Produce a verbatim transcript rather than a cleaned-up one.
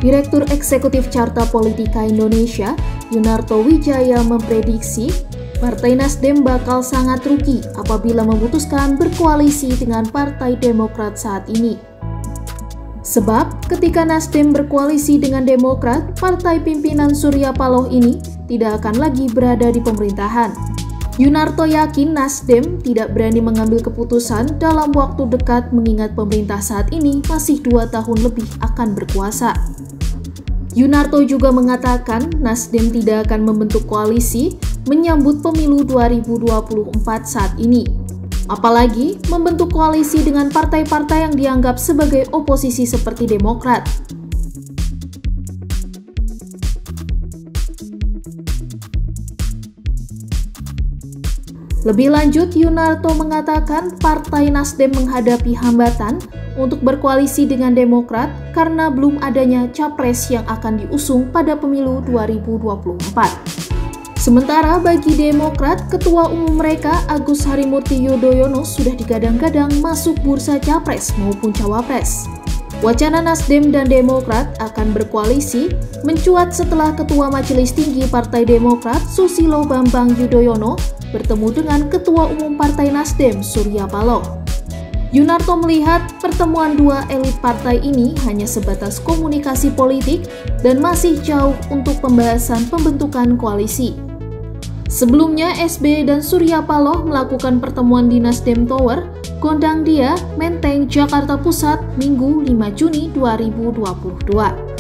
Direktur Eksekutif Carta Politika Indonesia, Yunarto Wijaya memprediksi Partai Nasdem bakal sangat rugi apabila memutuskan berkoalisi dengan Partai Demokrat saat ini. Sebab ketika Nasdem berkoalisi dengan Demokrat, partai pimpinan Surya Paloh ini tidak akan lagi berada di pemerintahan. Yunarto yakin Nasdem tidak berani mengambil keputusan dalam waktu dekat mengingat pemerintah saat ini masih dua tahun lebih akan berkuasa. Yunarto juga mengatakan Nasdem tidak akan membentuk koalisi menyambut pemilu dua ribu dua puluh empat saat ini. Apalagi membentuk koalisi dengan partai-partai yang dianggap sebagai oposisi seperti Demokrat. Lebih lanjut, Yunarto mengatakan Partai Nasdem menghadapi hambatan untuk berkoalisi dengan Demokrat karena belum adanya capres yang akan diusung pada pemilu dua ribu dua puluh empat. Sementara bagi Demokrat, Ketua Umum mereka Agus Harimurti Yudhoyono sudah digadang-gadang masuk bursa capres maupun cawapres. Wacana Nasdem dan Demokrat akan berkoalisi mencuat setelah Ketua Majelis Tinggi Partai Demokrat Susilo Bambang Yudhoyono bertemu dengan Ketua Umum Partai Nasdem Surya Paloh. Yunarto melihat pertemuan dua elit partai ini hanya sebatas komunikasi politik dan masih jauh untuk pembahasan pembentukan koalisi. Sebelumnya, S B Y dan Surya Paloh melakukan pertemuan di Nasdem Tower, Gondangdia, Menteng, Jakarta Pusat, Minggu lima Juni dua ribu dua puluh dua.